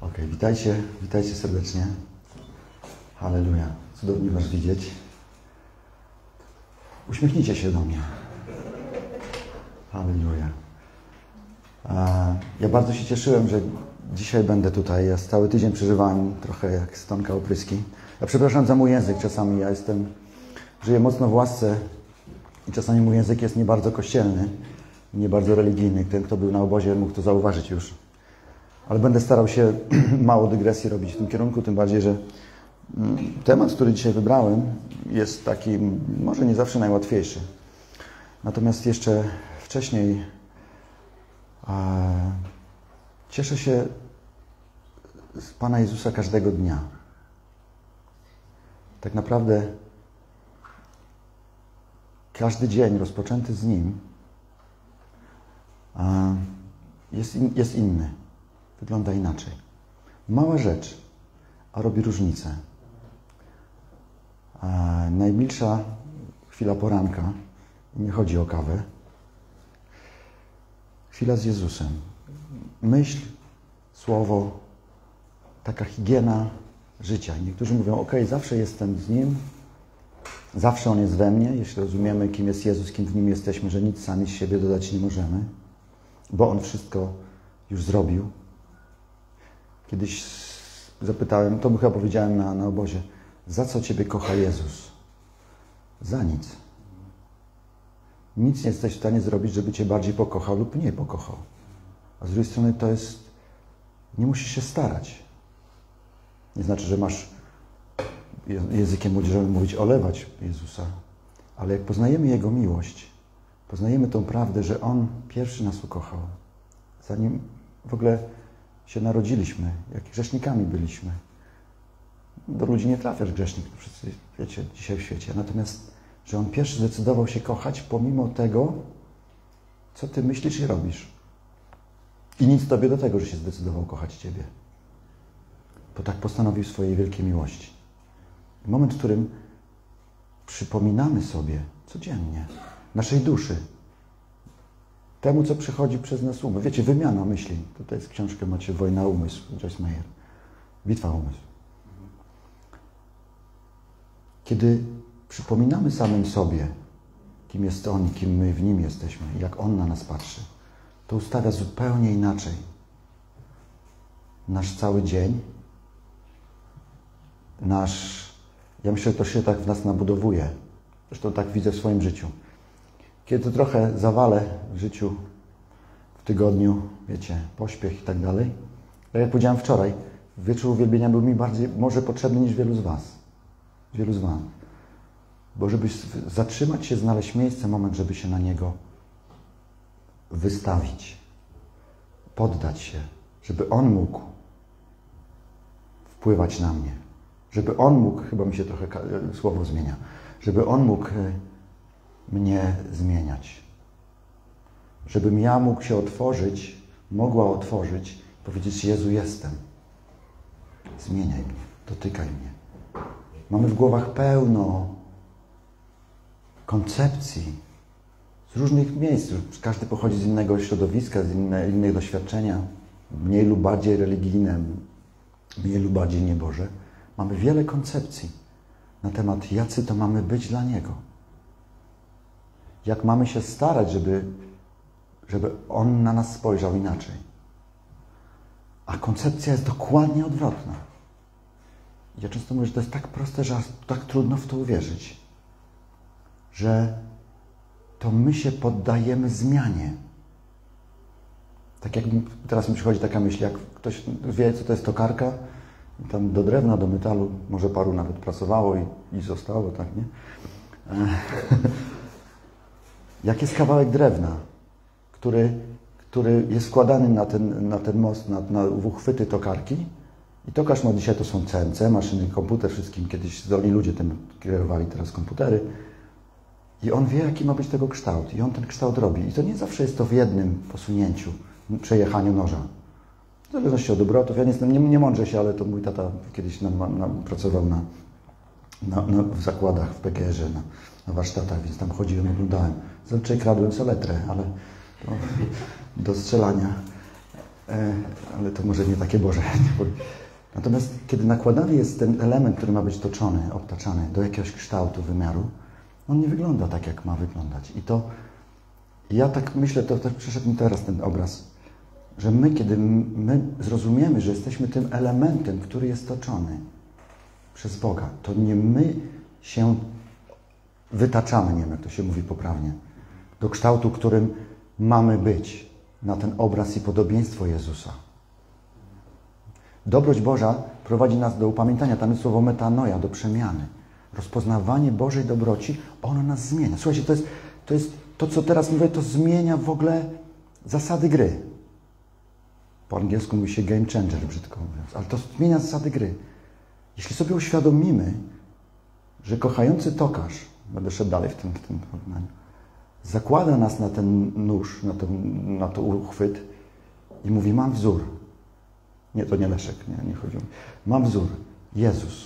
Okej, witajcie serdecznie. Halleluja. Cudownie Was widzieć. Uśmiechnijcie się do mnie. Halleluja. Ja bardzo się cieszyłem, że dzisiaj będę tutaj. Ja cały tydzień przeżywałem trochę jak stonka opryski. Ja przepraszam za mój język czasami. Żyję mocno w łasce i czasami mój język jest nie bardzo kościelny, nie bardzo religijny. Ten, kto był na obozie, mógł to zauważyć już. Ale będę starał się mało dygresji robić w tym kierunku, tym bardziej, że temat, który dzisiaj wybrałem, jest taki może nie zawsze najłatwiejszy. Natomiast jeszcze wcześniej cieszę się z Pana Jezusa każdego dnia. Tak naprawdę każdy dzień rozpoczęty z Nim jest inny. Wygląda inaczej. Mała rzecz, a robi różnicę. Najmilsza chwila poranka, nie chodzi o kawę, chwila z Jezusem. Myśl, słowo, taka higiena życia. Niektórzy mówią, ok, zawsze jestem z Nim, zawsze On jest we mnie, jeśli rozumiemy, kim jest Jezus, kim w Nim jesteśmy, że nic sami z siebie dodać nie możemy, bo On wszystko już zrobił. Kiedyś zapytałem, to chyba powiedziałem na obozie, za co Ciebie kocha Jezus? Za nic. Nic nie jesteś w stanie zrobić, żeby Cię bardziej pokochał lub mniej pokochał. A z drugiej strony to jest, nie musisz się starać. Nie znaczy, że masz językiem młodzieżowym mówić olewać Jezusa, ale jak poznajemy Jego miłość, poznajemy tą prawdę, że On pierwszy nas ukochał, zanim w ogóle się narodziliśmy, jak grzesznikami byliśmy. Do ludzi nie trafiasz grzesznik, to wszyscy wiecie dzisiaj w świecie. Natomiast, że On pierwszy zdecydował się kochać pomimo tego, co Ty myślisz i robisz. I nic Tobie do tego, że się zdecydował kochać Ciebie. Bo tak postanowił swojej wielkiej miłości. Moment, w którym przypominamy sobie codziennie, naszej duszy, temu, co przychodzi przez nas umysł. Wiecie, wymiana myśli. Tutaj jest książka, macie Wojna umysłu, Joyce Meyer. Bitwa umysłu. Kiedy przypominamy samym sobie, kim jest On, kim my w Nim jesteśmy, jak On na nas patrzy, to ustawia zupełnie inaczej nasz cały dzień, ja myślę, że to się tak w nas nabudowuje. Zresztą tak widzę w swoim życiu. Kiedy trochę zawalę w życiu, w tygodniu, wiecie, pośpiech i tak dalej, tak jak powiedziałem wczoraj, wieczór uwielbienia był mi bardziej może potrzebny niż wielu z Was. Wielu z Was. Bo żeby zatrzymać się, znaleźć miejsce, moment, żeby się na Niego wystawić, poddać się, żeby On mógł wpływać na mnie, żeby On mógł, chyba mi się trochę słowo zmienia, żeby On mógł mnie zmieniać. Żebym ja mógł się otworzyć, mogła otworzyć, powiedzieć, Jezu, jestem. Zmieniaj mnie, dotykaj mnie. Mamy w głowach pełno koncepcji z różnych miejsc. Każdy pochodzi z innego środowiska, z innych doświadczenia, mniej lub bardziej religijne, mniej lub bardziej nieboże. Mamy wiele koncepcji na temat, jacy to mamy być dla Niego. Jak mamy się starać, żeby On na nas spojrzał inaczej. A koncepcja jest dokładnie odwrotna. Ja często mówię, że to jest tak proste, że tak trudno w to uwierzyć. Że to my się poddajemy zmianie. Tak jak teraz mi przychodzi taka myśl, jak ktoś wie, co to jest tokarka, tam do drewna, do metalu, może paru nawet pracowało i zostało, tak, nie? Jak jest kawałek drewna, który jest wkładany na ten most, na uchwyty tokarki. I tokarz ma dzisiaj, to są CNC, maszyny, komputer, wszystkim kiedyś zdolni ludzie tym kierowali, teraz komputery. I on wie, jaki ma być tego kształt. I on ten kształt robi. I to nie zawsze jest to w jednym posunięciu, przejechaniu noża. W zależności od obrotów. Ja nie mądrzę się, ale to mój tata kiedyś pracował w zakładach, w PGR-ze, na warsztatach, więc tam chodziłem, oglądałem. Zazwyczaj kradłem saletrę, ale do strzelania. Ale to może nie takie Boże. Natomiast kiedy nakładany jest ten element, który ma być toczony, obtaczany do jakiegoś kształtu, wymiaru, on nie wygląda tak, jak ma wyglądać. I to, ja tak myślę, to przyszedł mi teraz ten obraz, że my, kiedy my zrozumiemy, że jesteśmy tym elementem, który jest toczony przez Boga, to nie my się wytaczamy, nie wiem, jak to się mówi poprawnie, do kształtu, którym mamy być, na ten obraz i podobieństwo Jezusa. Dobroć Boża prowadzi nas do upamiętania. Tam jest słowo metanoia, do przemiany. Rozpoznawanie Bożej dobroci, ono nas zmienia. Słuchajcie, to jest to, co teraz mówię, to zmienia w ogóle zasady gry. Po angielsku mówi się game changer, brzydko mówiąc, ale to zmienia zasady gry. Jeśli sobie uświadomimy, że kochający tokarz, będę szedł dalej w tym porównaniu, zakłada nas na ten nóż, na to uchwyt i mówi, mam wzór. Nie, to nie Leszek, nie chodzi o mnie. Mam wzór. Jezus.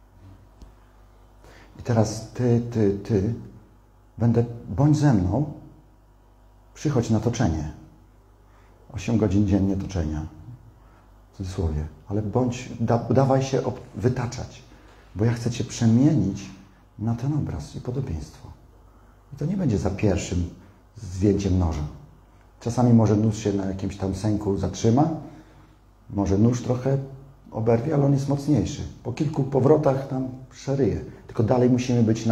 I teraz ty, bądź ze mną, przychodź na toczenie. 8 godzin dziennie toczenia. W cudzysłowie. Ale dawaj się wytaczać, bo ja chcę Cię przemienić na ten obraz i podobieństwo. I to nie będzie za pierwszym zdjęciem noża. Czasami może nóż się na jakimś tam sęku zatrzyma, może nóż trochę oberwie, ale on jest mocniejszy. Po kilku powrotach tam przeryje. Tylko dalej musimy być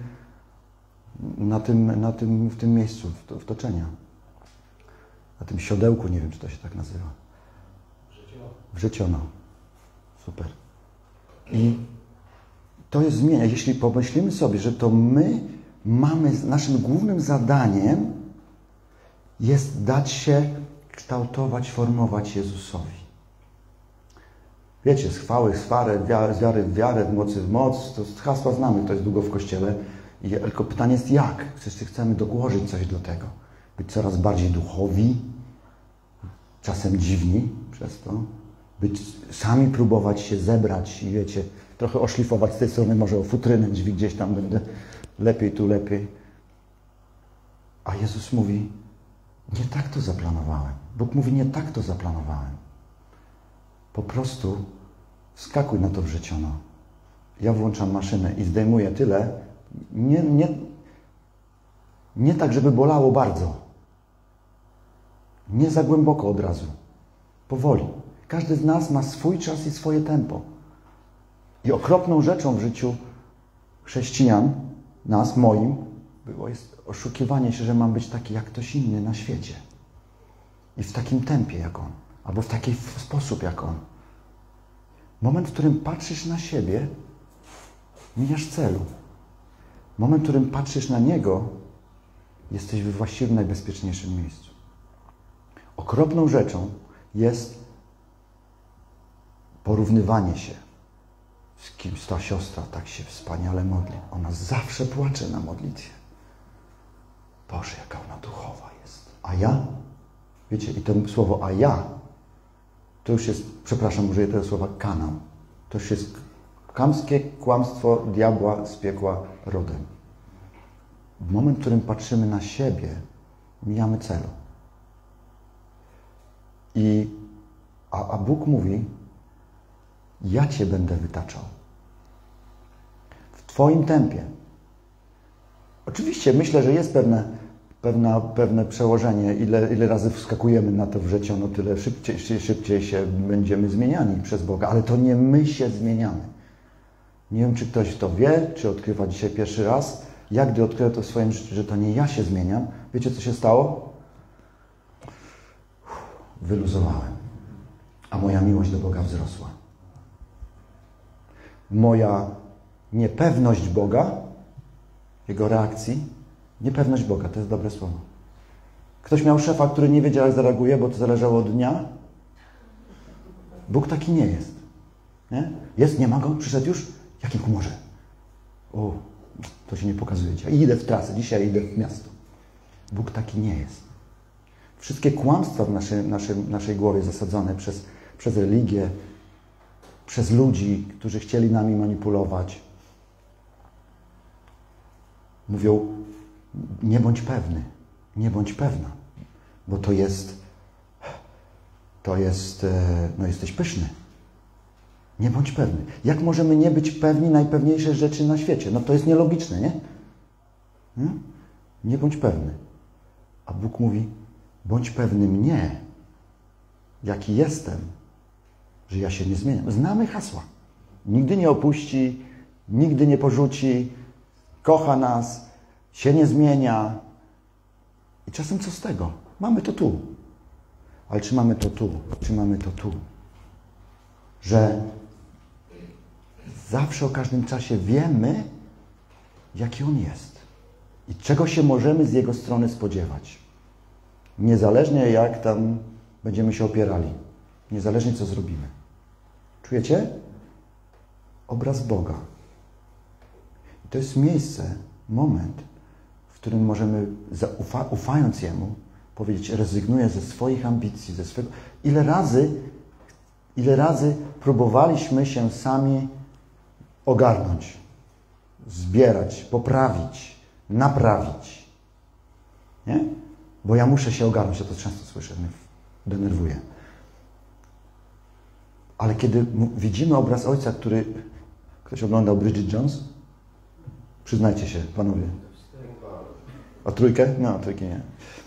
w tym miejscu, w toczenia. Na tym siodełku, nie wiem, czy to się tak nazywa. Wrzeciono. Super. I to jest zmiana. Jeśli pomyślimy sobie, że to my naszym głównym zadaniem jest dać się kształtować, formować Jezusowi. Wiecie, z chwały w chwałę, z wiary w wiarę, w mocy w moc, to hasła znamy, to jest długo w Kościele. Tylko pytanie jest jak? Wszyscy chcemy dołożyć coś do tego. Być coraz bardziej duchowi, czasem dziwni przez to. Sami próbować się zebrać i wiecie, trochę oszlifować z tej strony, może o futrynę drzwi gdzieś tam będę lepiej, tu lepiej. A Jezus mówi, nie tak to zaplanowałem. Bóg mówi, nie tak to zaplanowałem. Po prostu wskakuj na to wrzeciono. Ja włączam maszynę i zdejmuję tyle. Nie tak, żeby bolało bardzo. Nie za głęboko od razu. Powoli. Każdy z nas ma swój czas i swoje tempo. I okropną rzeczą w życiu chrześcijan, moim, jest oszukiwanie się, że mam być taki jak ktoś inny na świecie. I w takim tempie jak on. Albo w taki sposób jak on. Moment, w którym patrzysz na siebie, mijasz celu. Moment, w którym patrzysz na Niego, jesteś we właściwym, najbezpieczniejszym miejscu. Okropną rzeczą jest porównywanie się z kimś. Ta siostra tak się wspaniale modli. Ona zawsze płacze na modlitwie. Boże, jaka ona duchowa jest. A ja? Wiecie, i to słowo a ja, to już jest, przepraszam, użyję tego słowa kanał. To już jest chamskie kłamstwo diabła z piekła rodem. W moment, w którym patrzymy na siebie, mijamy celu. A Bóg mówi, ja Cię będę wytaczał. W Twoim tempie. Oczywiście myślę, że jest pewne przełożenie, ile razy wskakujemy na to wrzeciono, tyle szybciej się będziemy zmieniani przez Boga, ale to nie my się zmieniamy. Nie wiem, czy ktoś to wie, czy odkrywa dzisiaj pierwszy raz. Ja, gdy odkryłem to w swoim życiu, że to nie ja się zmieniam, wiecie, co się stało? Wyluzowałem. A moja miłość do Boga wzrosła. Moja niepewność Boga, Jego reakcji, niepewność Boga, to jest dobre słowo. Ktoś miał szefa, który nie wiedział, jak zareaguje, bo to zależało od dnia. Bóg taki nie jest. Nie? Jest, nie ma go, przyszedł już? Jakim humorze? O, to się nie pokazuje dzisiaj. Idę w trasę, dzisiaj idę w miasto. Bóg taki nie jest. Wszystkie kłamstwa w naszej głowie zasadzone przez religię, przez ludzi, którzy chcieli nami manipulować, mówią, nie bądź pewny, nie bądź pewna, bo to jest to jest, no jesteś pyszny. Nie bądź pewny. Jak możemy nie być pewni najpewniejszych rzeczy na świecie? No to jest nielogiczne, nie? Nie bądź pewny. A Bóg mówi, bądź pewny mnie, jaki jestem, że ja się nie zmieniam. Znamy hasła. Nigdy nie opuści, nigdy nie porzuci, kocha nas, się nie zmienia. I czasem co z tego? Mamy to tu. Ale czy mamy to tu? Czy mamy to tu? Że zawsze o każdym czasie wiemy, jaki On jest. I czego się możemy z Jego strony spodziewać. Niezależnie jak tam będziemy się opierali. Niezależnie co zrobimy. Czujecie? Obraz Boga. I to jest miejsce, moment, w którym możemy, ufając Jemu, powiedzieć, rezygnuję ze swoich ambicji, ze swojego... Ile razy próbowaliśmy się sami ogarnąć, zbierać, poprawić, naprawić. Nie? Bo ja muszę się ogarnąć, ja to często słyszę, mnie denerwuje. Ale kiedy widzimy obraz Ojca, który... Ktoś oglądał Bridget Jones? Przyznajcie się, panowie. A trójkę? No, trójki nie.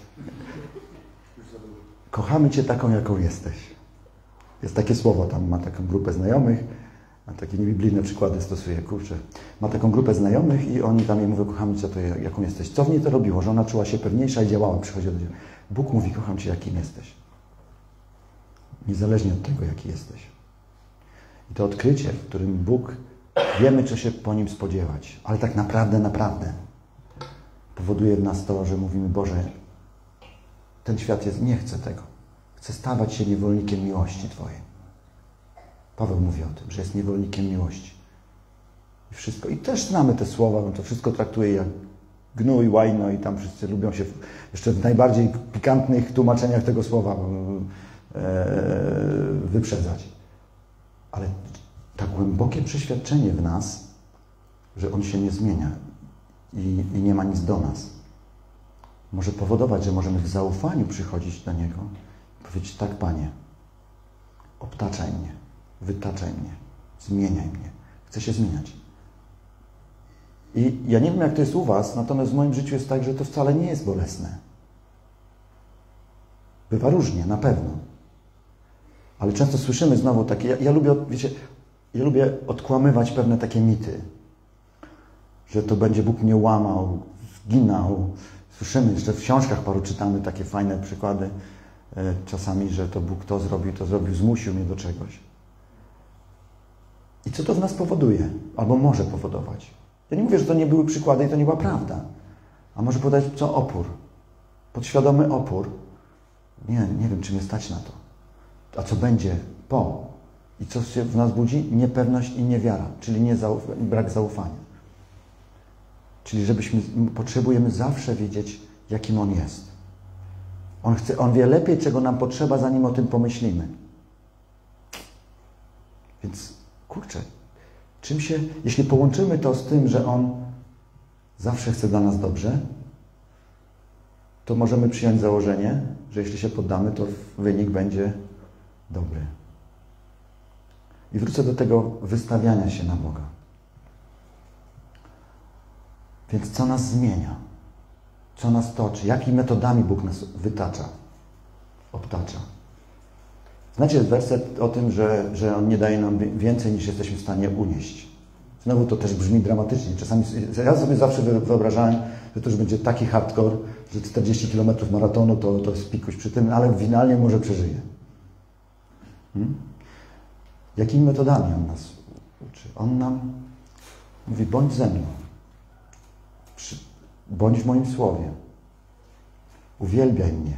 Kochamy Cię taką, jaką jesteś. Jest takie słowo, tam ma taką grupę znajomych, a takie niebiblijne przykłady stosuje, kurczę. Ma taką grupę znajomych i oni tam jej mówią, kochamy Cię, to jaką jesteś. Co w niej to robiło? Że ona czuła się pewniejsza i działała, przychodziła do Ciebie. Bóg mówi, kocham Cię, jakim jesteś. Niezależnie od tego, jaki jesteś. I to odkrycie, w którym Bóg, wiemy, co się po Nim spodziewać, ale tak naprawdę powoduje w nas to, że mówimy, Boże, ten świat nie chce tego. Chce stawać się niewolnikiem miłości Twojej. Paweł mówi o tym, że jest niewolnikiem miłości. I wszystko. I też znamy te słowa, on to wszystko traktuje jak gnój, łajno i tam wszyscy lubią się jeszcze w najbardziej pikantnych tłumaczeniach tego słowa wyprzedzać. Ale tak głębokie przeświadczenie w nas, że On się nie zmienia i nie ma nic do nas, może powodować, że możemy w zaufaniu przychodzić do Niego i powiedzieć, tak, Panie, obtaczaj mnie, wytaczaj mnie, zmieniaj mnie. Chcę się zmieniać. I ja nie wiem, jak to jest u Was, natomiast w moim życiu jest tak, że to wcale nie jest bolesne. Bywa różnie, na pewno. Ale często słyszymy znowu takie, ja lubię, wiecie, ja lubię odkłamywać pewne takie mity, że to będzie Bóg mnie łamał, zginął. Słyszymy, jeszcze w książkach paru czytamy takie fajne przykłady czasami, że to Bóg to zrobił, zmusił mnie do czegoś. I co to w nas powoduje? Albo może powodować. Ja nie mówię, że to nie były przykłady i to nie była prawda. A może podać co? Opór. Podświadomy opór. Nie wiem, czy mnie stać na to. A co będzie po? I co się w nas budzi? Niepewność i niewiara, czyli brak zaufania. Czyli potrzebujemy zawsze wiedzieć, jakim On jest. On wie lepiej, czego nam potrzeba, zanim o tym pomyślimy. Więc, kurczę, jeśli połączymy to z tym, że On zawsze chce dla nas dobrze, to możemy przyjąć założenie, że jeśli się poddamy, to wynik będzie dobry. I wrócę do tego wystawiania się na Boga. Więc co nas zmienia? Co nas toczy? Jakimi metodami Bóg nas wytacza? Obtacza? Znacie werset o tym, że On nie daje nam więcej, niż jesteśmy w stanie unieść. Znowu to też brzmi dramatycznie. Czasami, ja sobie zawsze wyobrażałem, że to już będzie taki hardcore, że 40 km maratonu to jest pikuś przy tym, ale finalnie może przeżyje. Jakimi metodami On nas uczy? On nam mówi, bądź ze mną. Bądź w moim słowie. Uwielbiaj mnie.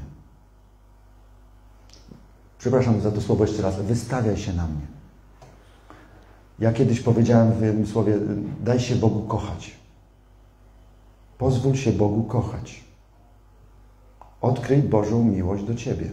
Przepraszam za to słowo jeszcze raz. Wystawiaj się na mnie. Ja kiedyś powiedziałem w jednym słowie, daj się Bogu kochać. Pozwól się Bogu kochać. Odkryj Bożą miłość do Ciebie.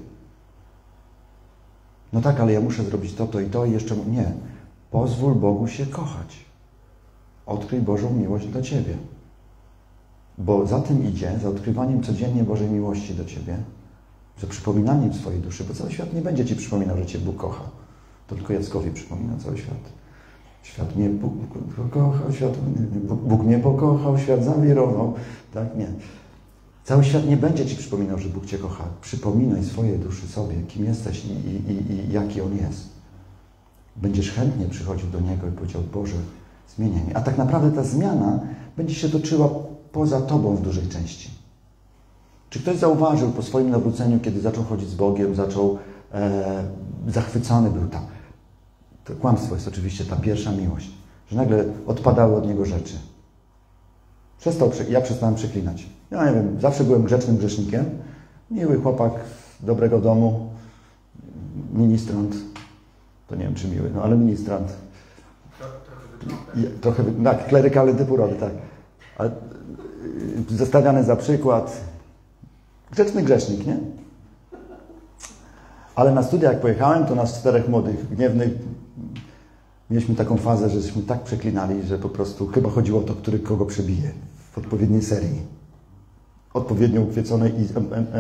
No tak, ale ja muszę zrobić to i jeszcze... Nie. Pozwól Bogu się kochać. Odkryj Bożą miłość do Ciebie. Bo za tym idzie, za odkrywaniem codziennie Bożej miłości do Ciebie, Że przypominanie w swojej duszy, bo cały świat nie będzie ci przypominał, że cię Bóg kocha. To tylko Jackowi przypomina cały świat. Świat mnie Bóg pokochał, Bóg mnie pokochał, świat zawirował. Tak? Nie. Cały świat nie będzie ci przypominał, że Bóg cię kocha. Przypominaj swojej duszy sobie, kim jesteś i jaki On jest. Będziesz chętnie przychodził do Niego i powiedział, Boże, zmieniaj mnie. A tak naprawdę ta zmiana będzie się toczyła poza tobą w dużej części. Czy ktoś zauważył po swoim nawróceniu, kiedy zaczął chodzić z Bogiem, zachwycony był tam. To kłamstwo jest oczywiście ta pierwsza miłość, że nagle odpadały od niego rzeczy. Ja przestałem przeklinać. Ja nie wiem, zawsze byłem grzecznym grzesznikiem. Miły chłopak z dobrego domu, ministrant. To nie wiem, czy miły, no ale ministrant. Trochę, tak, klerykalny typu rody, tak. Ale zostawiany za przykład. Grzeczny grzesznik, nie? Ale na studia jak pojechałem, to nas 4 młodych, gniewnych, mieliśmy taką fazę, żeśmy tak przeklinali, że po prostu chyba chodziło o to, który kogo przebije w odpowiedniej serii. Odpowiednio ukwieconej i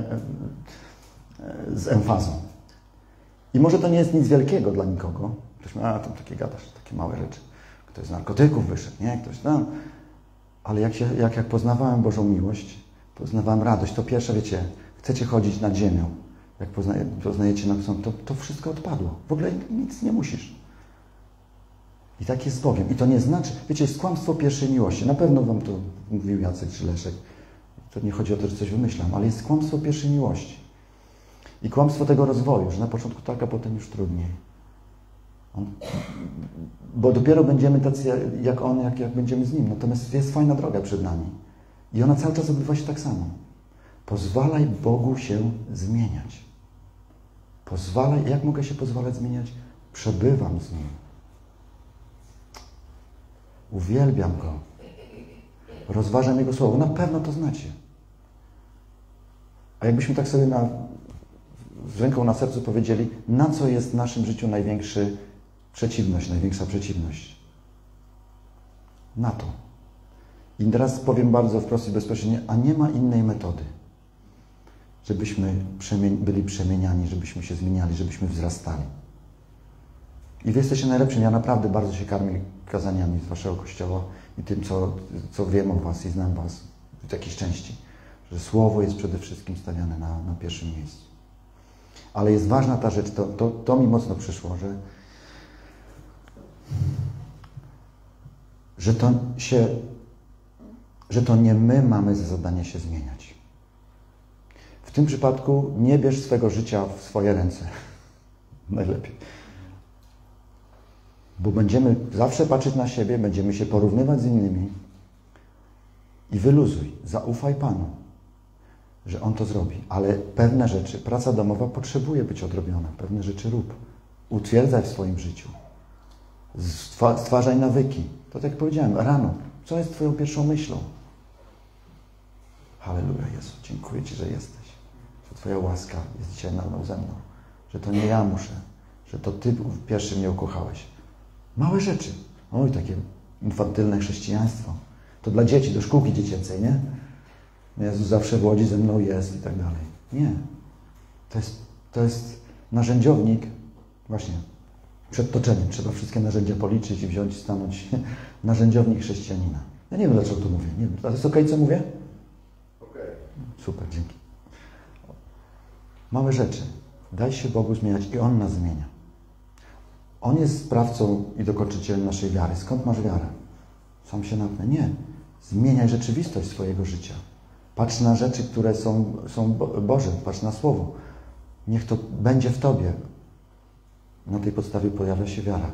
z emfazą. I może to nie jest nic wielkiego dla nikogo. Ktoś mówi, tam takie gadasz, takie małe rzeczy. Ktoś z narkotyków wyszedł, nie? Ktoś tam. Ale jak poznawałem Bożą miłość, poznawałem radość, to pierwsze, wiecie, chcecie chodzić nad ziemią. Jak poznajecie nad sobą, to wszystko odpadło. W ogóle nic nie musisz. I tak jest z Bogiem. I to nie znaczy, wiecie, jest kłamstwo pierwszej miłości. Na pewno wam to mówił Jacek czy Leszek. To nie chodzi o to, że coś wymyślam, ale jest kłamstwo pierwszej miłości. I kłamstwo tego rozwoju, że na początku tak, a potem już trudniej. Bo dopiero będziemy tacy jak On, jak będziemy z Nim. Natomiast jest fajna droga przed nami. I ona cały czas odbywa się tak samo. Pozwalaj Bogu się zmieniać. Pozwalaj. Jak mogę się pozwalać zmieniać? Przebywam z Nim. Uwielbiam Go. Rozważam Jego Słowo. Na pewno to znacie. A jakbyśmy tak sobie z ręką na sercu powiedzieli, na co jest w naszym życiu największa przeciwność? Na to. I teraz powiem bardzo wprost i bezpośrednio, a nie ma innej metody, żebyśmy byli przemieniani, żebyśmy się zmieniali, żebyśmy wzrastali. I wy jesteście najlepsi. Ja naprawdę bardzo się karmię kazaniami z waszego kościoła i tym, co wiem o was i znam was w jakiejś części. Że Słowo jest przede wszystkim stawiane na pierwszym miejscu. Ale jest ważna ta rzecz, to mi mocno przyszło, że to nie my mamy za zadanie się zmieniać. W tym przypadku nie bierz swego życia w swoje ręce. Najlepiej. Bo będziemy zawsze patrzeć na siebie, będziemy się porównywać z innymi i wyluzuj, zaufaj Panu, że On to zrobi. Ale pewne rzeczy, praca domowa potrzebuje być odrobiona. Pewne rzeczy rób. Utwierdzaj w swoim życiu. Stwarzaj nawyki. To tak jak powiedziałem, rano. Co jest Twoją pierwszą myślą? Halleluja, Jezu, dziękuję Ci, że jesteś. Że Twoja łaska jest dzisiaj ze mną. Że to nie ja muszę. Że to Ty pierwszy mnie ukochałeś. Małe rzeczy. Oj, takie infantylne chrześcijaństwo. To dla dzieci, do szkółki dziecięcej, nie? Jezus zawsze w Łodzi ze mną jest i tak dalej. Nie. To jest narzędziownik. Właśnie. Przed toczeniem trzeba wszystkie narzędzia policzyć i wziąć i stanąć. Narzędziownik chrześcijanina. Ja nie wiem, dlaczego to mówię. Nie wiem. A to jest okej, co mówię? Okej. Super, dzięki. Małe rzeczy. Daj się Bogu zmieniać i On nas zmienia. On jest sprawcą i dokończycielem naszej wiary. Skąd masz wiarę? Sam się napnę. Nie. Zmieniaj rzeczywistość swojego życia. Patrz na rzeczy, które są Boże. Patrz na Słowo. Niech to będzie w Tobie. Na tej podstawie pojawia się wiara.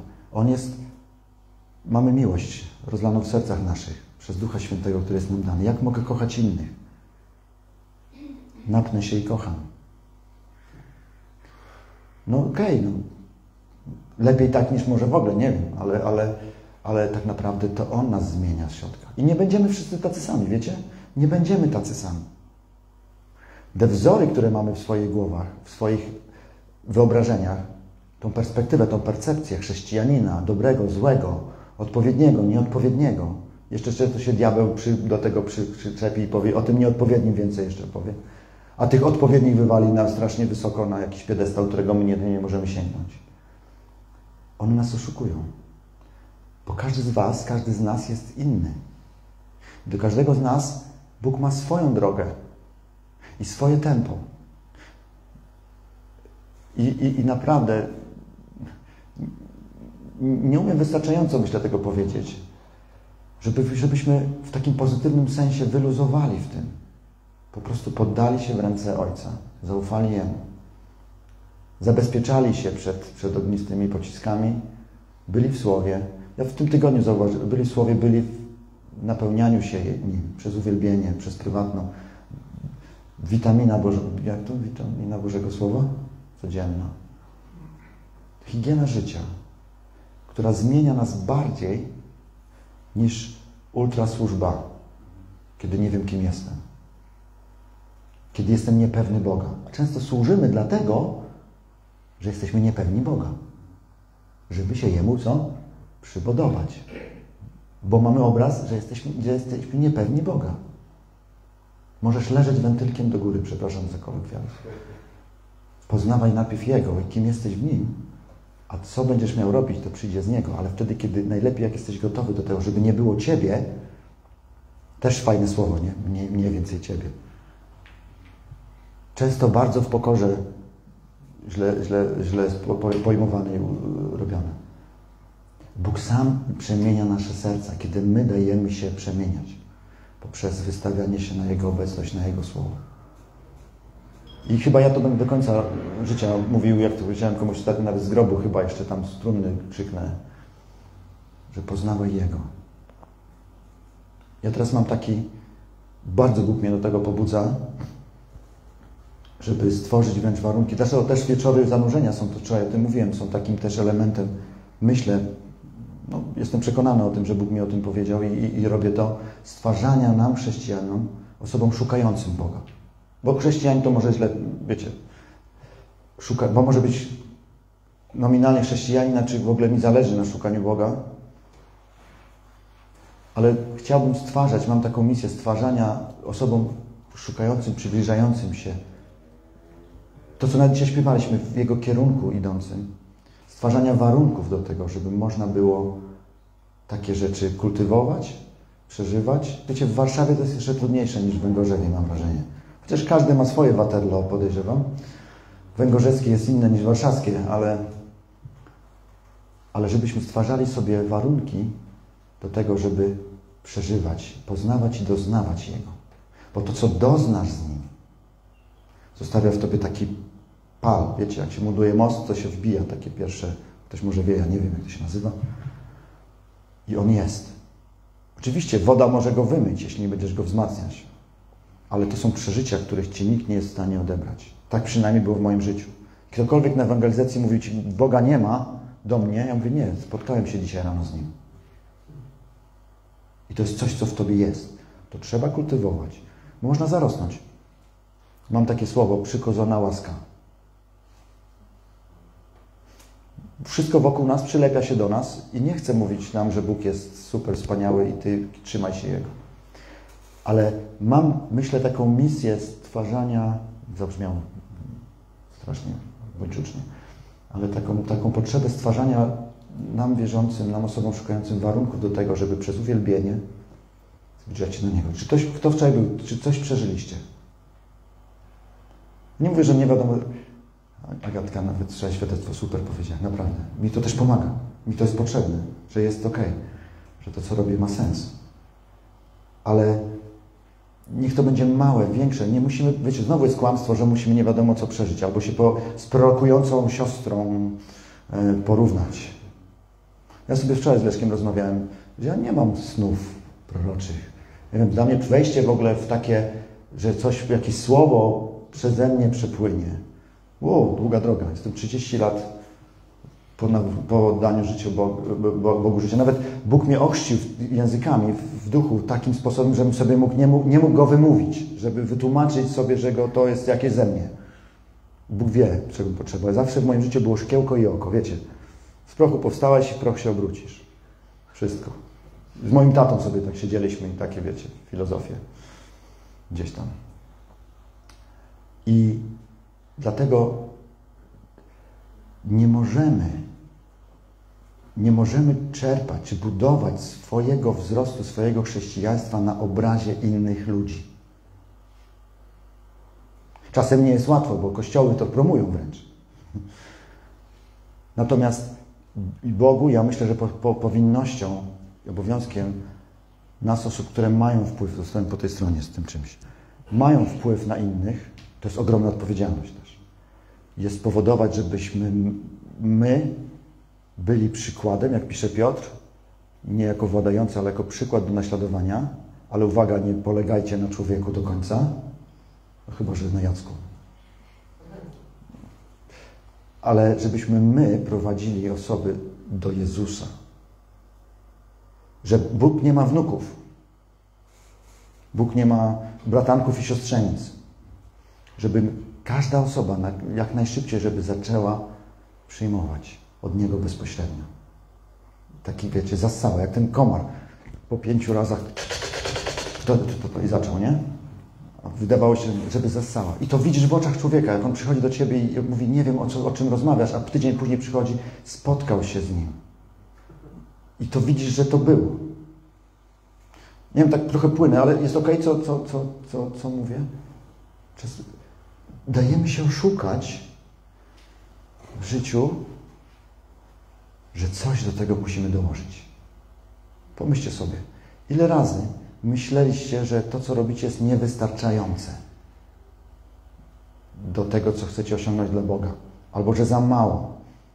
Mamy miłość rozlaną w sercach naszych przez Ducha Świętego, który jest nam dany. Jak mogę kochać innych? Napnę się i kocham. No okej, no. Lepiej tak niż może w ogóle, nie wiem, ale tak naprawdę to On nas zmienia z środka. I nie będziemy wszyscy tacy sami, wiecie? Nie będziemy tacy sami. Te wzory, które mamy w swoich głowach, w swoich wyobrażeniach, tą perspektywę, tą percepcję chrześcijanina, dobrego, złego, odpowiedniego, nieodpowiedniego. Jeszcze często się diabeł do tego przyczepi i powie, o tym nieodpowiednim więcej jeszcze powie. A tych odpowiednich wywali na strasznie wysoko, na jakiś piedestał, którego my nie możemy sięgnąć. One nas oszukują. Bo każdy z was, każdy z nas jest inny. Do każdego z nas Bóg ma swoją drogę i swoje tempo. I naprawdę nie umiem wystarczająco, myślę, tego powiedzieć, żebyśmy w takim pozytywnym sensie wyluzowali w tym. Po prostu poddali się w ręce Ojca, zaufali Jemu. Zabezpieczali się przed ognistymi pociskami, byli w Słowie. Ja w tym tygodniu zauważyłem, byli w Słowie, byli w napełnianiu się Nim, przez uwielbienie, przez prywatną. Witamina Bożego Słowa? Codzienna. Higiena życia, która zmienia nas bardziej niż ultrasłużba, kiedy nie wiem, kim jestem. Kiedy jestem niepewny Boga. A często służymy dlatego, że jesteśmy niepewni Boga. Żeby się Jemu co? Przypodobać. Bo mamy obraz, że jesteśmy niepewni Boga. Możesz leżeć wentylkiem do góry, przepraszam za kolokwializm. Poznawaj najpierw Jego i kim jesteś w Nim. A co będziesz miał robić, to przyjdzie z Niego. Ale wtedy, kiedy najlepiej, jak jesteś gotowy do tego, żeby nie było Ciebie, też fajne słowo, nie? Mniej więcej Ciebie. Często bardzo w pokorze źle pojmowane i robione. Bóg sam przemienia nasze serca, kiedy my dajemy się przemieniać poprzez wystawianie się na Jego obecność, na Jego Słowo. I chyba ja to będę do końca życia mówił, jak to powiedziałem komuś ostatnio, nawet z grobu chyba jeszcze tam z trumny krzyknę, że poznawaj Jego. Ja teraz mam bardzo Bóg mnie do tego pobudza, żeby stworzyć wręcz warunki. Dlaczego też wieczory zanurzenia są, to wczoraj o tym mówiłem, są takim też elementem, myślę, jestem przekonany o tym, że Bóg mi o tym powiedział i robię to, stwarzania nam, chrześcijanom, osobom szukającym Boga. Bo chrześcijanin to może źle, wiecie, bo może być nominalnie chrześcijanina, czy w ogóle mi zależy na szukaniu Boga, ale chciałbym stwarzać, mam taką misję stwarzania osobom szukającym, przybliżającym się. To, co nawet dzisiaj śpiewaliśmy, w Jego kierunku idącym. Stwarzania warunków do tego, żeby można było takie rzeczy kultywować, przeżywać. Wiecie, w Warszawie to jest jeszcze trudniejsze niż w Węgorzewie, mam wrażenie. Chociaż każdy ma swoje Waterloo, podejrzewam. Węgorzewskie jest inne niż warszawskie, ale żebyśmy stwarzali sobie warunki do tego, żeby przeżywać, poznawać i doznawać Jego. Bo to, co doznasz z Nim, zostawia w tobie taki pal. Wiecie, jak się buduje most, to się wbija takie pierwsze, ktoś może wie, ja nie wiem, jak to się nazywa. I on jest. Oczywiście woda może go wymyć, jeśli nie będziesz go wzmacniać. Ale to są przeżycia, których ci nikt nie jest w stanie odebrać. Tak przynajmniej było w moim życiu. Ktokolwiek na ewangelizacji mówił ci, Boga nie ma do mnie, ja mówię, nie, spotkałem się dzisiaj rano z Nim. I to jest coś, co w tobie jest. To trzeba kultywować. Można zarosnąć. Mam takie słowo, przykozona łaska. Wszystko wokół nas przylepia się do nas i nie chcę mówić nam, że Bóg jest super wspaniały i ty trzymaj się Jego. Ale mam, myślę, taką misję stwarzania, zabrzmiało strasznie buńczucznie, ale taką potrzebę stwarzania nam wierzącym, nam osobom szukającym warunków do tego, żeby przez uwielbienie zbliżać się do Niego. Kto wczoraj był, czy coś przeżyliście? Nie mówię, że nie wiadomo. Agatka nawet wczoraj świadectwo super powiedziała. Naprawdę. Mi to też pomaga. Mi to jest potrzebne. Że jest okej. Że to, co robię, ma sens. Ale niech to będzie małe, większe. Nie musimy, wiecie, znowu jest kłamstwo, że musimy nie wiadomo co przeżyć. Albo się z prorokującą siostrą porównać. Ja sobie wczoraj z Leszkiem rozmawiałem, że ja nie mam snów proroczych. Nie wiem, dla mnie wejście w ogóle w takie, że jakieś słowo przeze mnie przepłynie. Długa droga. Jestem 30 lat po oddaniu życiu Bogu życia. Nawet Bóg mnie ochrzcił językami w duchu takim sposobem, żebym sobie nie mógł go wymówić, żeby wytłumaczyć sobie, że to jest jakieś ze mnie. Bóg wie, czego potrzeba. Zawsze w moim życiu było szkiełko i oko, wiecie. Z prochu powstałeś i w proch się obrócisz. Wszystko. Z moim tatą sobie tak siedzieliśmy i takie, wiecie, filozofie. Gdzieś tam. I dlatego nie możemy czerpać czy budować swojego wzrostu, swojego chrześcijaństwa na obrazie innych ludzi. Czasem nie jest łatwo, bo kościoły to promują wręcz. Natomiast Bogu, ja myślę, że powinnością i obowiązkiem nas, osób, które mają wpływ, zostałem po tej stronie z tym czymś, mają wpływ na innych, to jest ogromna odpowiedzialność też, jest spowodować, żebyśmy my byli przykładem, jak pisze Piotr, nie jako władający, ale jako przykład do naśladowania, ale uwaga, nie polegajcie na człowieku do końca, no chyba że na Jacku. Ale żebyśmy my prowadzili osoby do Jezusa. Że Bóg nie ma wnuków. Bóg nie ma bratanków i siostrzenic. Żeby każda osoba jak najszybciej, żeby zaczęła przyjmować od Niego bezpośrednio. Taki, wiecie, zassała, jak ten komar. Po 5 razach to i zaczął, nie? Wydawało się, żeby zassała. I to widzisz w oczach człowieka, jak on przychodzi do ciebie i mówi, nie wiem o czym rozmawiasz, a tydzień później przychodzi, spotkał się z nim. I to widzisz, że to było. Nie wiem, tak trochę płynę, ale jest okej, co mówię? Dajemy się oszukać w życiu, że coś do tego musimy dołożyć. Pomyślcie sobie, ile razy myśleliście, że to, co robicie, jest niewystarczające do tego, co chcecie osiągnąć dla Boga. Albo, że za mało.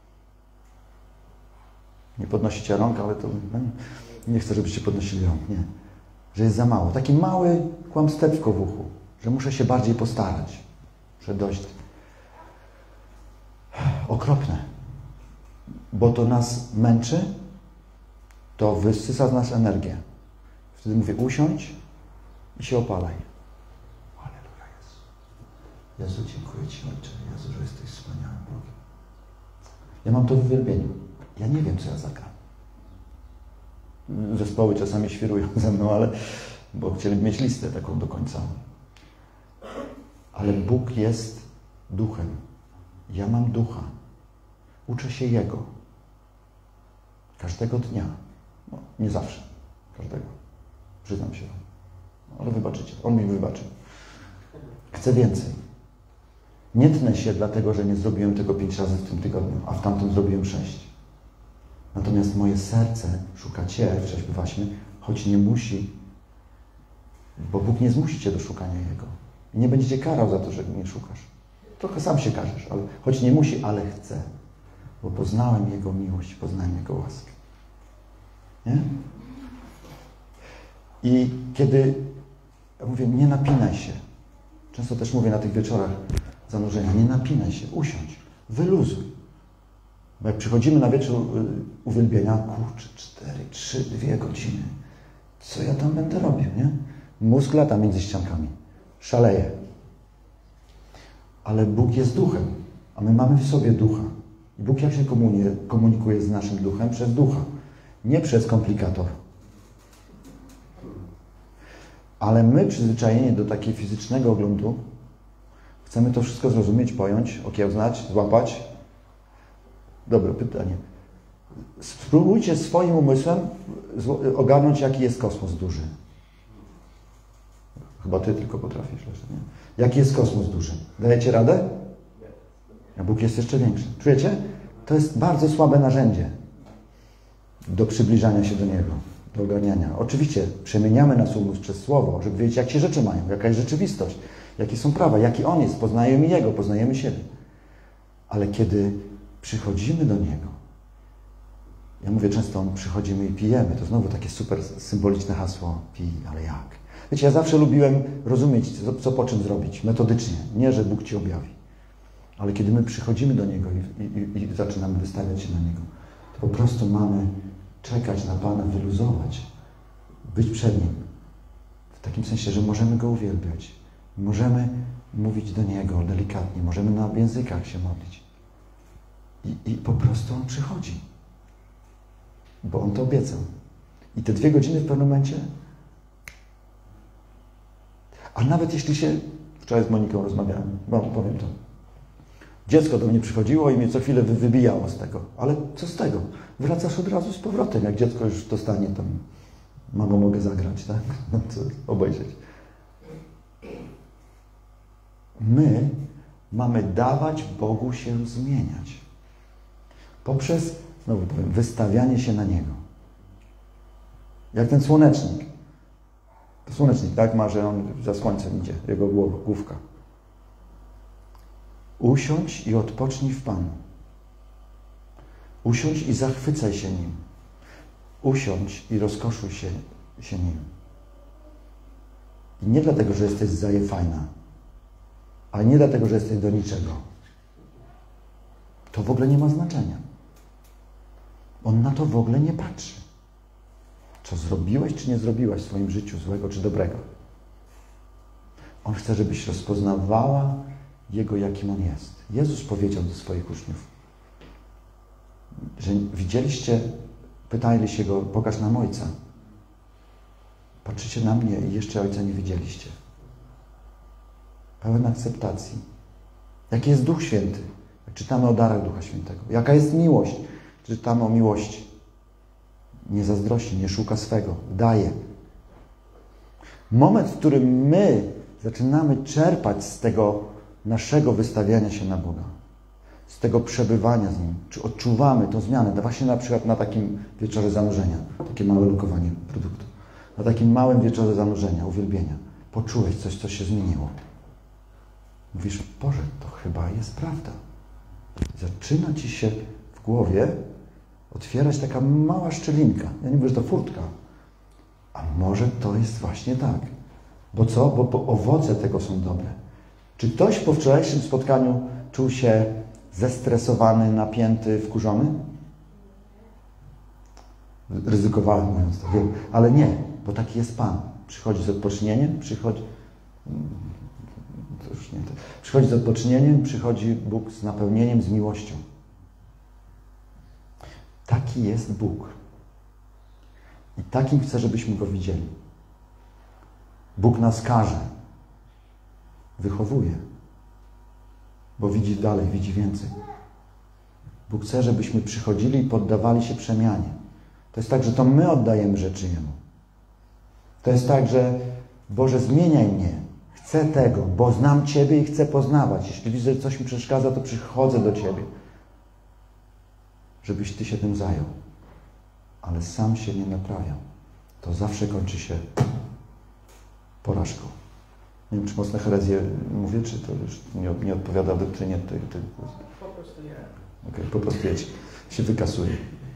Nie podnosicie rąk, ale to nie chcę, żebyście podnosili rąk. Nie. Że jest za mało. Taki mały kłamstewko w uchu. Że muszę się bardziej postarać. Że dojść. Okropne. Bo to nas męczy, to wysysa z nas energię. Wtedy mówię, usiądź i się opalaj. Halleluja, Jezu. Jezu, dziękuję Ci, Ojcze. Jezu, że jesteś wspaniałym Bogiem. Ja mam to w uwielbieniu. Ja nie wiem, co ja zagram. Zespoły czasami świrują ze mną, bo chcieli mieć listę taką do końca. Ale Bóg jest duchem. Ja mam ducha. Uczę się Jego. Każdego dnia. No, nie zawsze. Każdego. Przyznam się. Ale wybaczycie. On mi wybaczył. Chcę więcej. Nie tnę się dlatego, że nie zrobiłem tego 5 razy w tym tygodniu, a w tamtym zrobiłem 6. Natomiast moje serce szuka Cię, w trzeźwy waśnie, choć nie musi, bo Bóg nie zmusi Cię do szukania Jego. I nie będzie Cię karał za to, że nie szukasz. Trochę sam się karzesz, ale choć nie musi, ale chce. Bo poznałem Jego miłość, poznałem Jego łaskę. Nie? I kiedy ja mówię, nie napinaj się. Często też mówię na tych wieczorach zanurzenia, nie napinaj się, usiądź, wyluzuj. Bo jak przychodzimy na wieczór uwielbienia, kurczę, 2 godziny. Co ja tam będę robił, nie? Mózg lata między ściankami. Szaleje. Ale Bóg jest duchem, a my mamy w sobie ducha. I Bóg jak się komunikuje z naszym duchem? Przez ducha. Nie przez komplikator. Ale my, przyzwyczajeni do takiego fizycznego oglądu, chcemy to wszystko zrozumieć, pojąć, okiełznać, złapać. Dobre pytanie. Spróbujcie swoim umysłem ogarnąć, jaki jest kosmos duży. Chyba Ty tylko potrafisz, nie? Jaki jest kosmos duży? Dajecie radę? A Bóg jest jeszcze większy. Czujecie? To jest bardzo słabe narzędzie do przybliżania się do Niego, do ogarniania. Oczywiście przemieniamy nasz umysł przez Słowo, żeby wiedzieć, jak się rzeczy mają, jaka jest rzeczywistość, jakie są prawa, jaki On jest. Poznajemy Jego, poznajemy siebie. Ale kiedy przychodzimy do Niego, ja mówię często, przychodzimy i pijemy, to znowu takie super symboliczne hasło, pij, ale jak? Wiecie, ja zawsze lubiłem rozumieć, co po czym zrobić, metodycznie. Nie, że Bóg Ci objawi. Ale kiedy my przychodzimy do Niego i zaczynamy wystawiać się na Niego, to po prostu mamy czekać na Pana, wyluzować, być przed Nim. W takim sensie, że możemy Go uwielbiać. Możemy mówić do Niego delikatnie, możemy na językach się modlić. I po prostu On przychodzi. Bo On to obiecał. I te 2 godziny w pewnym momencie, a nawet jeśli się Wczoraj z Moniką rozmawiałem, powiem to. Dziecko do mnie przychodziło i mnie co chwilę wybijało z tego. Ale co z tego? Wracasz od razu z powrotem, jak dziecko już dostanie tam, mamo, mogę zagrać, tak? No to obejrzeć. My mamy dawać Bogu się zmieniać. Poprzez, znowu powiem, wystawianie się na Niego. Jak ten słonecznik. To słonecznik, tak? Ma, że on za słońcem idzie, jego główka. Usiądź i odpocznij w Panu. Usiądź i zachwycaj się Nim. Usiądź i rozkoszuj się Nim. I nie dlatego, że jesteś fajna, ale nie dlatego, że jesteś do niczego. To w ogóle nie ma znaczenia. On na to w ogóle nie patrzy. Co zrobiłeś, czy nie zrobiłaś w swoim życiu, złego czy dobrego. On chce, żebyś rozpoznawała Jego, jakim On jest. Jezus powiedział do swoich uczniów, że widzieliście, pytali się Go, pokaż nam Ojca. Patrzycie na mnie i jeszcze Ojca nie widzieliście. Pełen akceptacji. Jaki jest Duch Święty? Jak czytamy o darach Ducha Świętego. Jaka jest miłość? Czytamy o miłości. Nie zazdrości, nie szuka swego. Daje. Moment, w którym my zaczynamy czerpać z tego naszego wystawiania się na Boga. Z tego przebywania z Nim. Czy odczuwamy tą zmianę? Właśnie na przykład na takim wieczorze zanurzenia. Takie małe lokowanie produktu. Na takim małym wieczorze zanurzenia, uwielbienia. Poczułeś coś, co się zmieniło. Mówisz, Boże, to chyba jest prawda. Zaczyna Ci się w głowie otwierać taka mała szczelinka. Ja nie mówię, że to furtka. A może to jest właśnie tak. Bo co? Bo owoce tego są dobre. Czy ktoś po wczorajszym spotkaniu czuł się zestresowany, napięty, wkurzony? Ryzykowałem, mówiąc to, wiem. Ale nie, bo taki jest Pan. Przychodzi z odpocznieniem, przychodzi z odpocznieniem, przychodzi Bóg z napełnieniem, z miłością. Taki jest Bóg. I takim chce, żebyśmy Go widzieli. Bóg nas karze. Wychowuje. Bo widzi dalej, widzi więcej. Bóg chce, żebyśmy przychodzili i poddawali się przemianie. To jest tak, że to my oddajemy rzeczy Jemu. To jest tak, że Boże, zmieniaj mnie. Chcę tego, bo znam Ciebie i chcę poznawać. Jeśli widzę, że coś mi przeszkadza, to przychodzę do Ciebie. Żebyś Ty się tym zajął. Ale sam się nie naprawiał. To zawsze kończy się porażką. Nie wiem, czy mocne herezje mówię, czy to już nie odpowiada doktrynie tej. Po prostu nie. Okej, po prostu się wykasuje.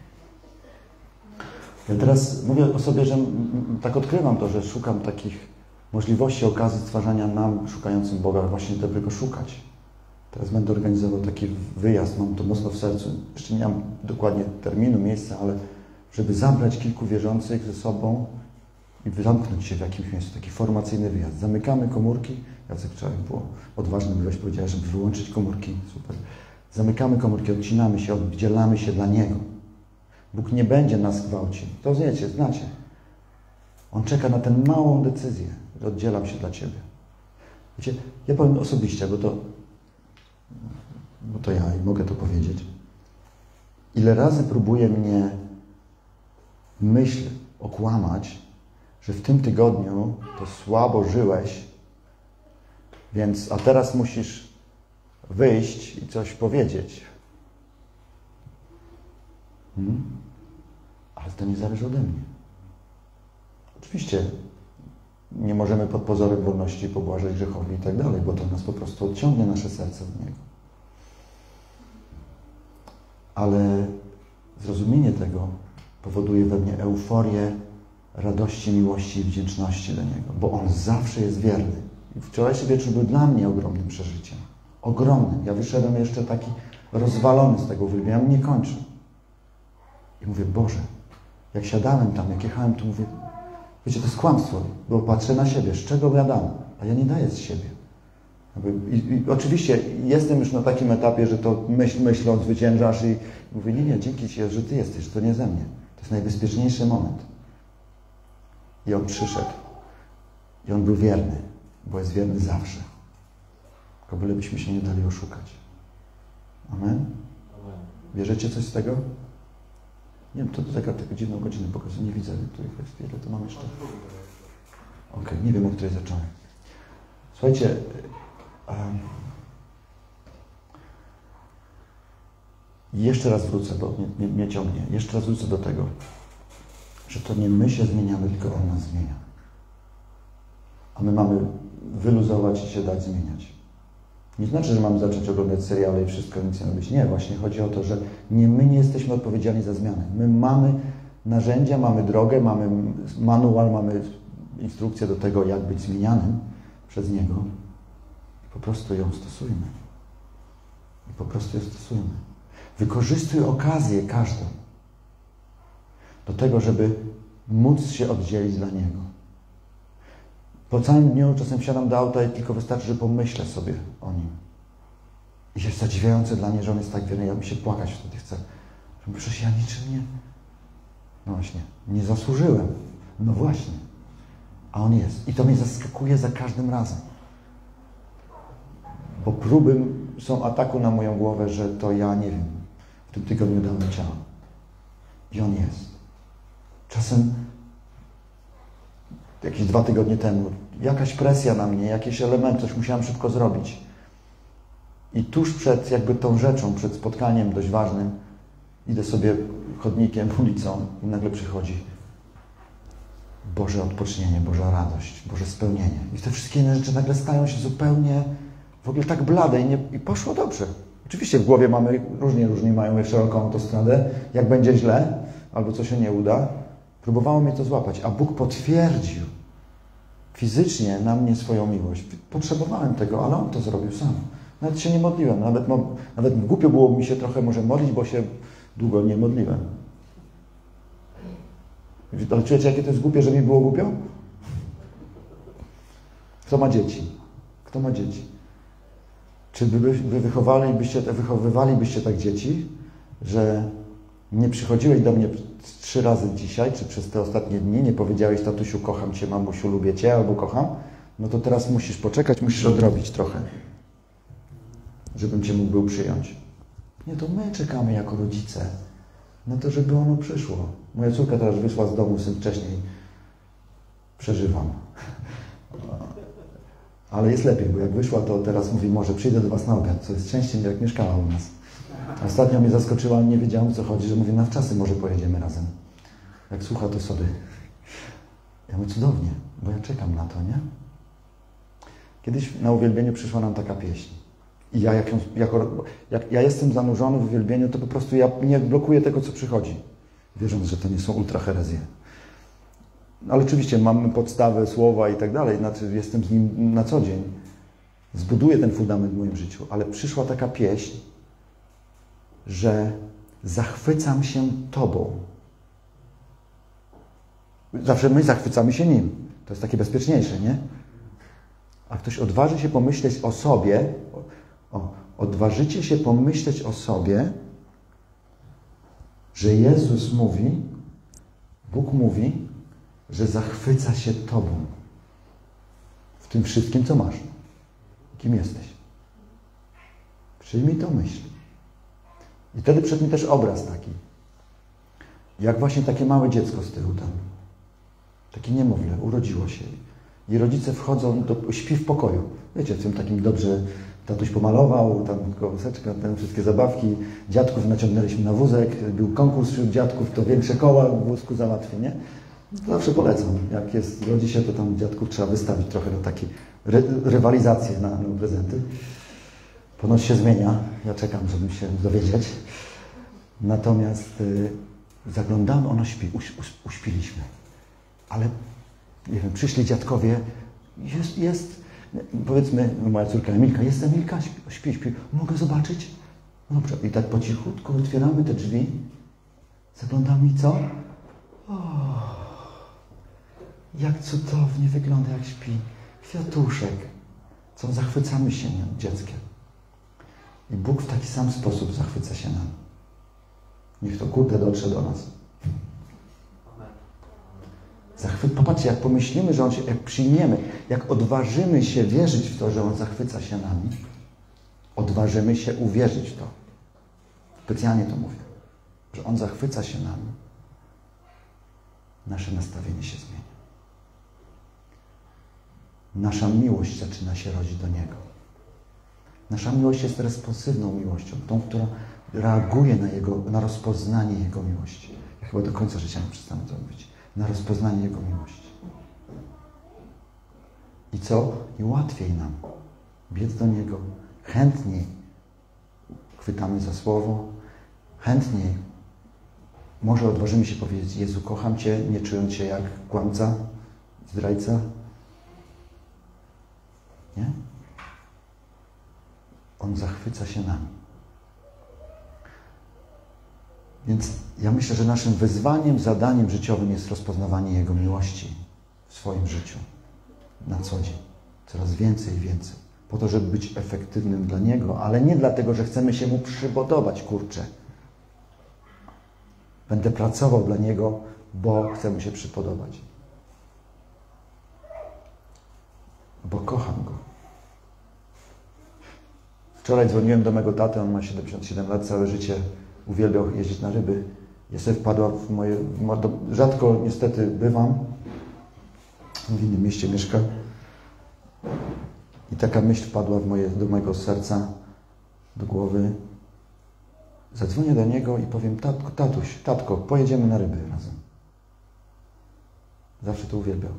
Ja teraz mówię o sobie, że tak odkrywam to, że szukam takich możliwości, okazji stwarzania nam, szukającym Boga, właśnie dobrego szukać. Teraz będę organizował taki wyjazd, mam to mocno w sercu. Jeszcze nie mam dokładnie terminu, miejsca, ale żeby zabrać kilku wierzących ze sobą i zamknąć się w jakimś miejscu. Taki formacyjny wyjazd. Zamykamy komórki. Jacek wczoraj było odważny, byłeś powiedział, żeby wyłączyć komórki. Super. Zamykamy komórki, odcinamy się, oddzielamy się dla Niego. Bóg nie będzie nas gwałcił. To wiecie, znacie. On czeka na tę małą decyzję, że oddzielam się dla Ciebie. Wiecie, ja powiem osobiście, bo to ja i mogę to powiedzieć. Ile razy próbuje mnie myśl okłamać, że w tym tygodniu to słabo żyłeś, a teraz musisz wyjść i coś powiedzieć. Ale to nie zależy ode mnie. Oczywiście nie możemy pod pozorem wolności pobłażać grzechowi i tak dalej, bo to nas po prostu odciągnie nasze serce od Niego. Ale zrozumienie tego powoduje we mnie euforię radości, miłości i wdzięczności do Niego, bo On zawsze jest wierny. I wczorajszy wieczór był dla mnie ogromnym przeżyciem. Ogromnym. Ja wyszedłem jeszcze taki rozwalony z tego uwielbienia, nie kończę. I mówię, Boże, jak siadałem tam, jak jechałem, to mówię, wiecie, to jest kłamstwo, bo patrzę na siebie, z czego ja dam, a ja nie daję z siebie. I oczywiście jestem już na takim etapie, że to myślą zwyciężasz i mówię, nie, dzięki Ci, że Ty jesteś, że to nie ze mnie. To jest najbezpieczniejszy moment. I On przyszedł. I On był wierny, bo jest wierny zawsze. Tylko bylebyśmy się nie dali oszukać. Amen? Bierzecie coś z tego? Nie wiem, to zegar tak godzinę pokazuje. Nie widzę, tu jest, ile to mam jeszcze. Okej, nie wiem, o której zacząłem. Słuchajcie, jeszcze raz wrócę, bo mnie ciągnie. Jeszcze raz wrócę do tego, że to nie my się zmieniamy, tylko On nas zmienia. A my mamy wyluzować i się dać zmieniać. Nie znaczy, że mamy zacząć oglądać seriale i wszystko, nic nie robić. Nie, właśnie chodzi o to, że nie my nie jesteśmy odpowiedzialni za zmianę. My mamy narzędzia, mamy drogę, mamy manual, mamy instrukcję do tego, jak być zmienianym przez Niego. Po prostu ją stosujmy. I po prostu ją stosujmy. Wykorzystuj okazję każdą do tego, żeby móc się oddzielić dla Niego. Po całym dniu czasem wsiadam do auta i tylko wystarczy, że pomyślę sobie o Nim. I jest zadziwiające dla mnie, że On jest tak wierny. Ja mi się płakać wtedy chcę. Że mówię, że ja niczym nie... No właśnie, nie zasłużyłem. No właśnie. A On jest. I to mnie zaskakuje za każdym razem. Bo próby są ataku na moją głowę, że to ja nie wiem. W tym tygodniu dałem ciało. I On jest. Czasem jakieś 2 tygodnie temu jakaś presja na mnie, jakiś element, coś musiałem szybko zrobić. I tuż przed jakby tą rzeczą, przed spotkaniem dość ważnym, idę sobie chodnikiem, ulicą i nagle przychodzi Boże odpocznienie, Boża radość, Boże spełnienie. I te wszystkie inne rzeczy nagle stają się zupełnie w ogóle tak blade i poszło dobrze. Oczywiście w głowie mamy, różni mają szeroką autostradę, jak będzie źle, albo coś się nie uda. Próbowało mnie to złapać, a Bóg potwierdził fizycznie na mnie swoją miłość. Potrzebowałem tego, ale On to zrobił sam. Nawet się nie modliłem, nawet głupio było mi się trochę może modlić, bo się długo nie modliłem. Ale czujecie, jakie to jest głupie, że mi było głupio? Kto ma dzieci? Kto ma dzieci? Czy wychowywalibyście tak dzieci, że nie przychodziłeś do mnie 3 razy dzisiaj, czy przez te ostatnie dni, nie powiedziałeś, tatusiu, kocham Cię, mamusiu, lubię Cię, albo kocham, no to teraz musisz poczekać, musisz odrobić trochę, żebym Cię mógł przyjąć. Nie, to my czekamy jako rodzice na to, żeby ono przyszło. Moja córka teraz wyszła z domu, syn wcześniej. Przeżywam. Ale jest lepiej, bo jak wyszła, to teraz mówi, może przyjdę do Was na obiad, co jest częściej jak mieszkała u nas. Ostatnio mnie zaskoczyła, nie wiedziałem, o co chodzi, że mówię, na wczasy może pojedziemy razem. Jak słucha, to sobie. Ja mówię, cudownie, bo ja czekam na to, nie? Kiedyś na uwielbieniu przyszła nam taka pieśń. I ja, jak ja jestem zanurzony w uwielbieniu, to po prostu ja nie blokuję tego, co przychodzi. Wierząc, że to nie są ultraherezje. Ale oczywiście mamy podstawę, słowa i tak dalej, znaczy jestem z nim na co dzień. Zbuduję ten fundament w moim życiu. Ale przyszła taka pieśń, że zachwycam się Tobą. Zawsze my zachwycamy się Nim. To jest takie bezpieczniejsze, nie? A ktoś odważy się pomyśleć o sobie, odważycie się pomyśleć o sobie, że Jezus mówi, Bóg mówi, że zachwyca się Tobą. W tym wszystkim, co masz. Kim jesteś. Przyjmij tą myśl. I wtedy przed mi też obraz taki. Jak właśnie takie małe dziecko z tyłu tam. Takie niemowlę, urodziło się. I rodzice wchodzą, śpi w pokoju. Wiecie, w tym takim dobrze tatuś pomalował, tam kołyseczka, tam wszystkie zabawki. Dziadków naciągnęliśmy na wózek, był konkurs wśród dziadków, kto większe koła w wózku załatwi, nie? Zawsze polecam. Jak rodzi się, to tam dziadków trzeba wystawić trochę na takie rywalizacje na prezenty. Ponoć się zmienia. Ja czekam, żeby się dowiedzieć. Natomiast zaglądamy, ona śpi, uśpiliśmy. Ale, nie wiem, przyszli dziadkowie, powiedzmy, moja córka Emilka, jest Emilka, śpi. Mogę zobaczyć? Dobrze. I tak po cichutku otwieramy te drzwi, zaglądamy i co? Jak cudownie wygląda, jak śpi. Kwiatuszek. Co zachwycamy się dzieckiem. I Bóg w taki sam sposób zachwyca się nam. Niech to kurde dotrze do nas. Popatrzcie, jak pomyślimy, że On się, jak przyjmiemy, jak odważymy się wierzyć w to, że On zachwyca się nami, odważymy się uwierzyć w to. Specjalnie to mówię, że On zachwyca się nami. Nasze nastawienie się zmienia. Nasza miłość zaczyna się rodzić do Niego. Nasza miłość jest responsywną miłością, tą, która reaguje na rozpoznanie Jego miłości. Ja chyba do końca życia nie przestanę to mówić. Na rozpoznanie Jego miłości. I co? I łatwiej nam biec do Niego, chętniej chwytamy za słowo, chętniej może odważymy się powiedzieć: Jezu, kocham Cię, nie czując się jak kłamca, zdrajca. Nie? On zachwyca się nami. Więc ja myślę, że naszym wyzwaniem, zadaniem życiowym jest rozpoznawanie Jego miłości w swoim życiu na co dzień. Coraz więcej i więcej. Po to, żeby być efektywnym dla Niego, ale nie dlatego, że chcemy się Mu przypodobać, kurczę. Będę pracował dla Niego, bo chcę Mu się przypodobać. Bo kocham Go. Wczoraj dzwoniłem do mego taty, on ma 77 lat, całe życie uwielbiał jeździć na ryby. Jeszcze wpadła w moje... Rzadko niestety bywam. W innym mieście mieszka. I taka myśl wpadła do mojego serca, do głowy. Zadzwonię do niego i powiem: tatko, pojedziemy na ryby razem. Zawsze to uwielbiał.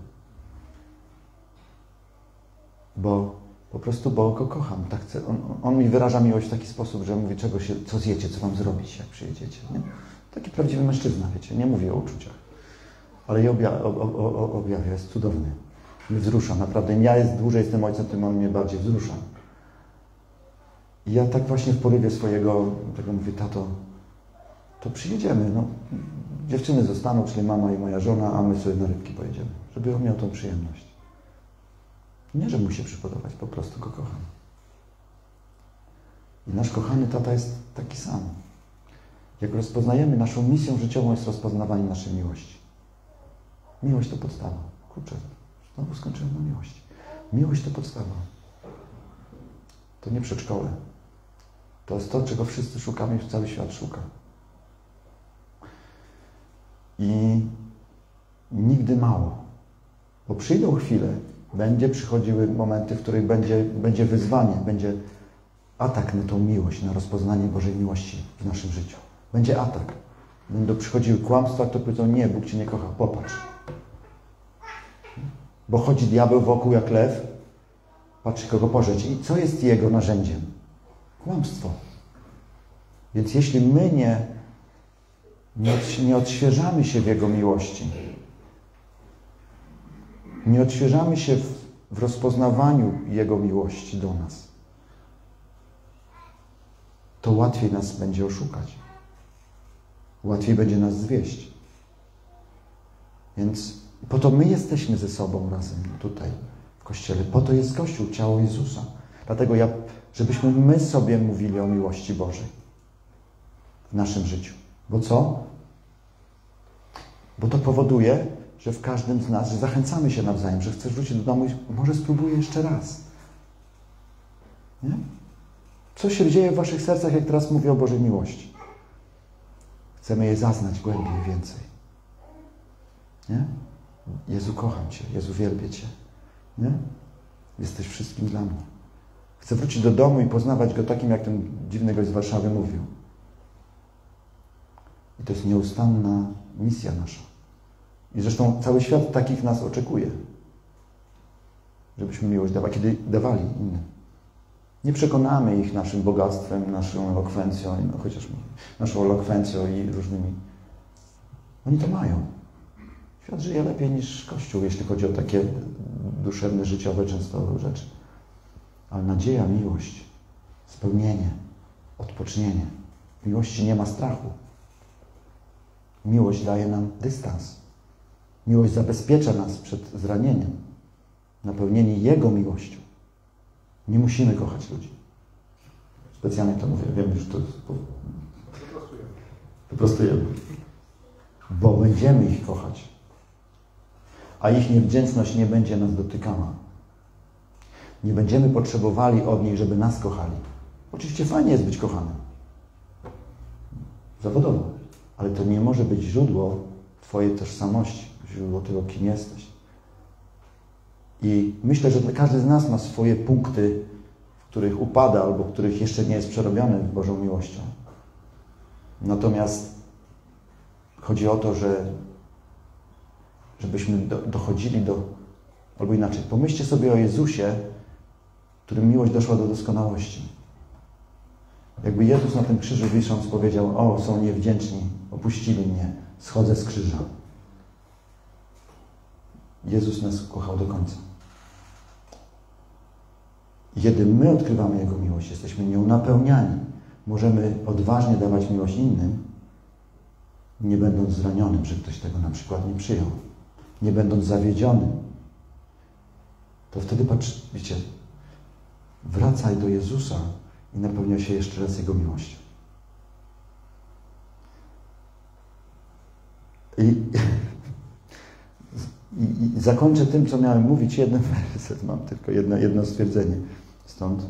Po prostu bo go kocham. Tak chcę. On mi wyraża miłość w taki sposób, że mówi: co zjecie, co wam zrobić, jak przyjedziecie. Nie? Taki prawdziwy mężczyzna, wiecie. Nie mówi o uczuciach. Ale je objawia. Jest cudowny. Mnie wzrusza, naprawdę. Im ja dłużej jestem ojcem, tym on mnie bardziej wzrusza. I ja tak właśnie w porywie swojego, tego mówię: tato, to przyjedziemy. No, dziewczyny zostaną, czyli mama i moja żona, a my sobie na rybki pojedziemy. Żeby on miał tą przyjemność. Nie, że mu się przypodobać, po prostu go kocham. I nasz kochany tata jest taki sam. Jak rozpoznajemy, naszą misją życiową jest rozpoznawanie naszej miłości. Miłość to podstawa. Kurczę, znowu skończyłem na miłości. Miłość to podstawa. To nie przedszkole. To jest to, czego wszyscy szukamy i cały świat szuka. I nigdy mało. Bo przyjdą chwile, będzie przychodziły momenty, w których będzie wyzwanie, będzie atak na tą miłość, na rozpoznanie Bożej miłości w naszym życiu. Będzie atak. Będą przychodziły kłamstwa, kto powiedzą: nie, Bóg Cię nie kocha, popatrz. Bo chodzi diabeł wokół jak lew, patrzy, kogo pożreć. I co jest jego narzędziem? Kłamstwo. Więc jeśli my nie odświeżamy się w Jego miłości, nie odświeżamy się w rozpoznawaniu Jego miłości do nas, to łatwiej nas będzie oszukać. Łatwiej będzie nas zwieść. Więc po to my jesteśmy ze sobą razem tutaj w Kościele. Po to jest Kościół, ciało Jezusa. Dlatego żebyśmy my sobie mówili o miłości Bożej w naszym życiu. Bo co? Bo to powoduje, że w każdym z nas, że zachęcamy się nawzajem, że chcesz wrócić do domu i może spróbuję jeszcze raz. Nie? Co się dzieje w waszych sercach, jak teraz mówię o Bożej miłości? Chcemy je zaznać głębiej, więcej. Nie? Jezu, kocham Cię. Jezu, wielbię Cię. Nie? Jesteś wszystkim dla mnie. Chcę wrócić do domu i poznawać Go takim, jak ten dziwny gość z Warszawy mówił. I to jest nieustanna misja nasza. I zresztą cały świat takich nas oczekuje. Żebyśmy miłość dawali, kiedy dawali innym. Nie przekonamy ich naszym bogactwem, naszą elokwencją, chociaż naszą elokwencją i różnymi. Oni to mają. Świat żyje lepiej niż Kościół, jeśli chodzi o takie duszewne, życiowe często rzeczy. Ale nadzieja, miłość, spełnienie, odpocznienie. W miłości nie ma strachu. Miłość daje nam dystans. Miłość zabezpiecza nas przed zranieniem. Napełnienie Jego miłością. Nie musimy kochać ludzi. Specjalnie to mówię. Wiem, już to wyprostujemy. Bo będziemy ich kochać. A ich niewdzięczność nie będzie nas dotykała. Nie będziemy potrzebowali od nich, żeby nas kochali. Oczywiście fajnie jest być kochanym. Zawodowo. Ale to nie może być źródło Twojej tożsamości, źródło tego, kim jesteś. I myślę, że każdy z nas ma swoje punkty, w których upada albo w których jeszcze nie jest przerobiony Bożą miłością. Natomiast chodzi o to, żebyśmy dochodzili albo inaczej, pomyślcie sobie o Jezusie, którym miłość doszła do doskonałości. Jakby Jezus na tym krzyżu wisząc powiedział: o, są niewdzięczni, opuścili mnie, schodzę z krzyża. Jezus nas kochał do końca. Kiedy my odkrywamy Jego miłość, jesteśmy nią napełniani, możemy odważnie dawać miłość innym, nie będąc zranionym, że ktoś tego na przykład nie przyjął, nie będąc zawiedzionym. To wtedy wiecie, wracaj do Jezusa i napełnia się jeszcze raz Jego miłością. I zakończę tym, co miałem mówić, jeden werset, mam tylko jedno stwierdzenie stąd.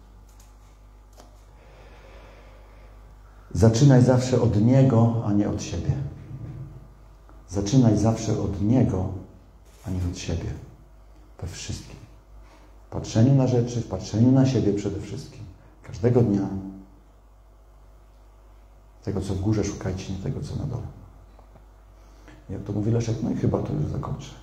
Zaczynaj zawsze od Niego, a nie od siebie. Zaczynaj zawsze od Niego, a nie od siebie. We wszystkim. W patrzeniu na rzeczy, w patrzeniu na siebie przede wszystkim. Każdego dnia. Tego, co w górze, szukajcie, nie tego, co na dole. Jak to mówi Leszek, no i chyba to już zakończę.